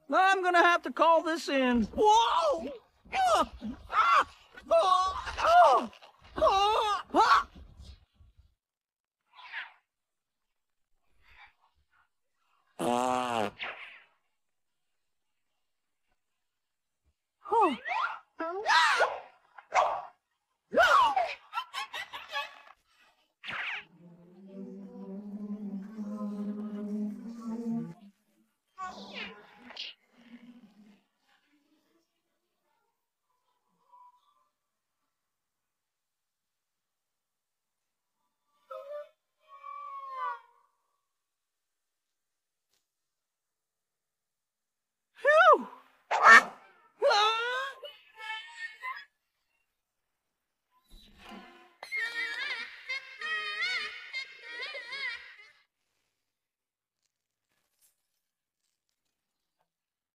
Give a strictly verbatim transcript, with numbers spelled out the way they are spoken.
I'm gonna have to call this in. Whoa! Ah! Ah! Oh! Oh! Oh! Ah! Ah! Oh.